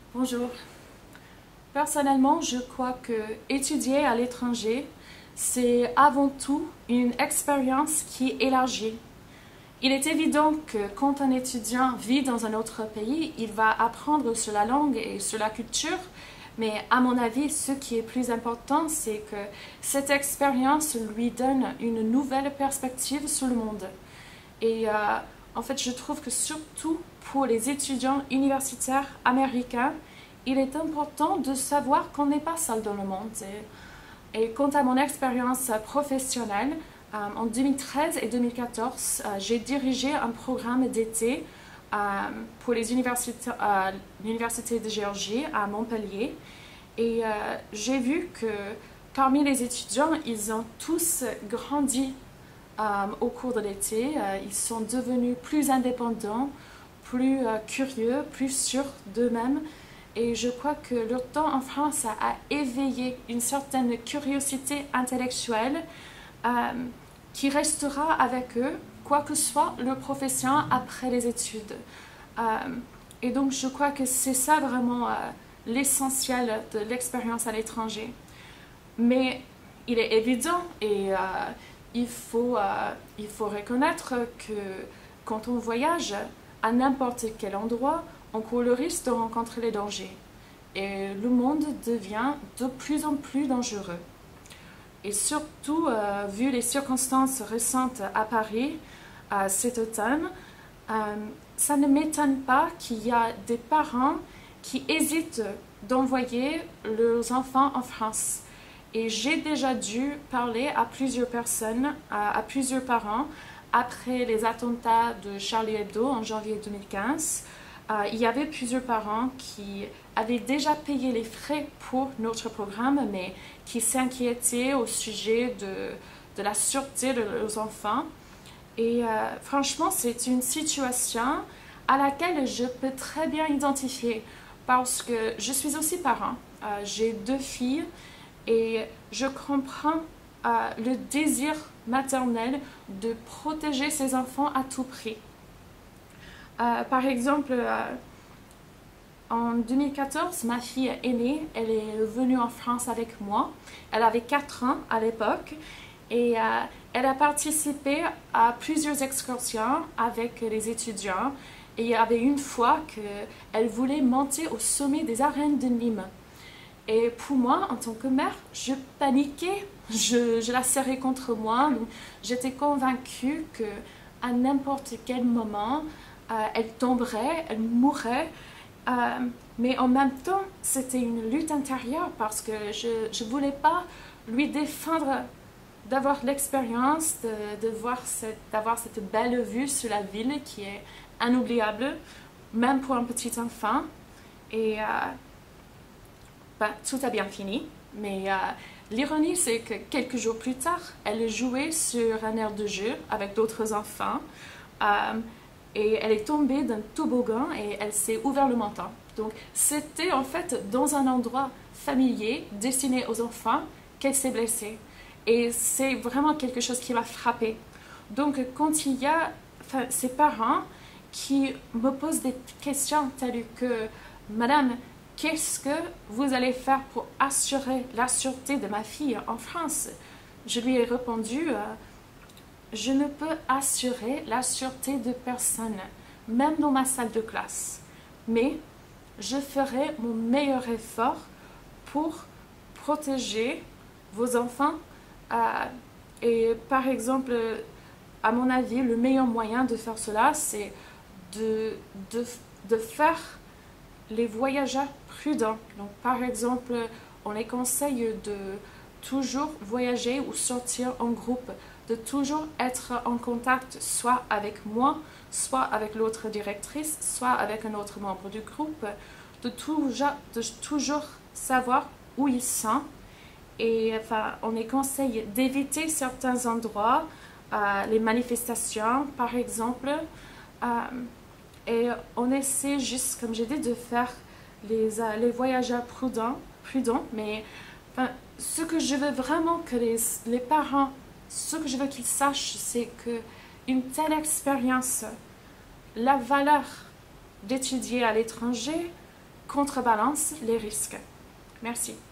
Bonjour. Personnellement, je crois que étudier à l'étranger, c'est avant tout une expérience qui élargit. Il est évident que quand un étudiant vit dans un autre pays, il va apprendre sur la langue et sur la culture, mais à mon avis, ce qui est plus important, c'est que cette expérience lui donne une nouvelle perspective sur le monde. Et en fait, je trouve que surtout pour les étudiants universitaires américains, il est important de savoir qu'on n'est pas seul dans le monde. Et quant à mon expérience professionnelle, en 2013 et 2014, j'ai dirigé un programme d'été pour l'Université de Géorgie à Montpellier. Et j'ai vu que parmi les étudiants, ils ont tous grandi au cours de l'été. Ils sont devenus plus indépendants, plus curieux, plus sûrs d'eux-mêmes. Et je crois que leur temps en France a éveillé une certaine curiosité intellectuelle euh, qui restera avec eux, quoi que soit leur profession après les études. Euh, et donc je crois que c'est ça vraiment l'essentiel de l'expérience à l'étranger. Mais il est évident et il faut reconnaître que quand on voyage à n'importe quel endroit, on court le risque de rencontrer les dangers. Et le monde devient de plus en plus dangereux. Et surtout, vu les circonstances récentes à Paris cet automne, euh, ça ne m'étonne pas qu'il y a des parents qui hésitent d'envoyer leurs enfants en France. Et j'ai déjà dû parler à plusieurs personnes, à plusieurs parents, après les attentats de Charlie Hebdo en janvier 2015. Il y avait plusieurs parents qui avaient déjà payé les frais pour notre programme, mais qui s'inquiétaient au sujet de la sûreté de leurs enfants. Et franchement, c'est une situation à laquelle je peux très bien identifier parce que je suis aussi parent. J'ai deux filles et je comprends le désir maternel de protéger ses enfants à tout prix. Par exemple, en 2014, ma fille aînée, elle est venue en France avec moi. Elle avait 4 ans à l'époque et elle a participé à plusieurs excursions avec les étudiants. Et il y avait une fois qu'elle voulait monter au sommet des arènes de Nîmes. Et pour moi, en tant que mère, je paniquais, je la serrais contre moi. J'étais convaincue qu'à n'importe quel moment, elle tomberait, elle mourrait. Mais en même temps, c'était une lutte intérieure parce que je ne voulais pas lui défendre d'avoir l'expérience, d'avoir cette belle vue sur la ville qui est inoubliable, même pour un petit enfant. Et tout a bien fini, mais l'ironie, c'est que quelques jours plus tard, elle jouait sur un aire de jeu avec d'autres enfants. Et elle est tombée d'un toboggan et elle s'est ouvert le menton. Donc c'était en fait dans un endroit familier destiné aux enfants qu'elle s'est blessée. Et c'est vraiment quelque chose qui m'a frappée. Donc quand il y a ces parents qui me posent des questions telles que Madame, qu'est-ce que vous allez faire pour assurer la sûreté de ma fille en France? Je lui ai répondu je ne peux assurer la sûreté de personne, même dans ma salle de classe. Mais je ferai mon meilleur effort pour protéger vos enfants. Et par exemple, à mon avis, le meilleur moyen de faire cela, c'est de faire les voyageurs prudents. Donc, par exemple, on les conseille de toujours voyager ou sortir en groupe, de toujours être en contact soit avec moi, soit avec l'autre directrice, soit avec un autre membre du groupe, de toujours savoir où ils sont. Et enfin, on les conseille d'éviter certains endroits, les manifestations par exemple, et on essaie juste, comme j'ai dit, de faire les voyageurs prudents, mais enfin, ce que je veux vraiment que les parents, ce que je veux qu'ils sachent, c'est que une telle expérience, la valeur d'étudier à l'étranger contrebalance les risques. Merci.